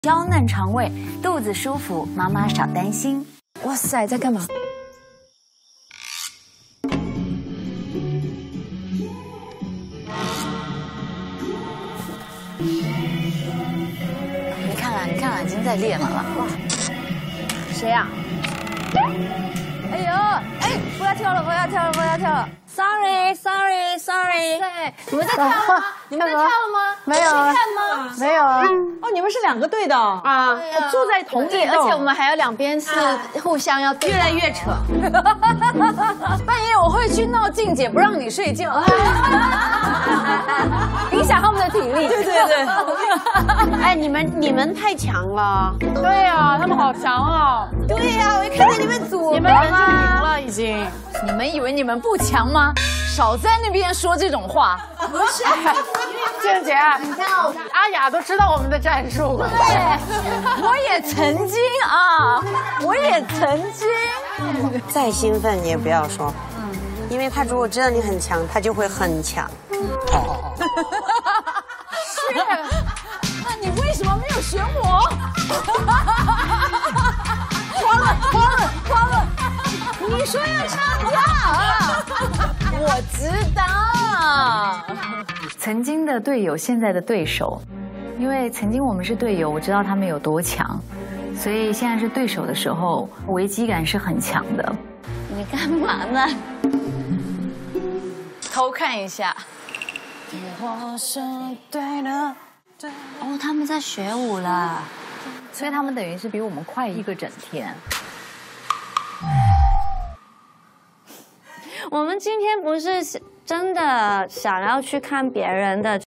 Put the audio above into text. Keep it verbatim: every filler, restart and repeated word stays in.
娇嫩肠胃，肚子舒服，妈妈少担心。 哇塞，在干嘛？ 你看啊，你看啊，已经在练了了。哇， 谁呀？哎呦，哎，不要跳了，不要跳了，不要跳了。Sorry，Sorry，Sorry。对，你们在跳吗？你们在跳吗？ 没有啊， 看吗？ 没有啊。 哦，你们是两个队的啊，住在同一而且我们还有两边是互相要越来越扯。半夜我会去闹静姐，不让你睡觉，影响他们的体力。对对对。 哎，你们你们太强了。 对呀，他们好强哦。 对呀，我一看见你们组， 你们人就赢了已经。 你们以为你们不强吗？少在那边说这种话。 不是，静姐，你看阿雅都知道我们的战术了。 对，我也曾经啊，我也曾经。 再兴奋也不要说，因为他如果知道你很强，他就会很强。 哦。是，那你为什么没有选我？慌了，慌了，慌了！你说要上架啊？我知道。 曾经的队友，现在的对手，因为曾经我们是队友，我知道他们有多强，所以现在是对手的时候，危机感是很强的。 你干嘛呢？偷看一下。 哦，他们在学舞了，所以他们等于是比我们快一个整天。 我们今天不是真的想要去看别人的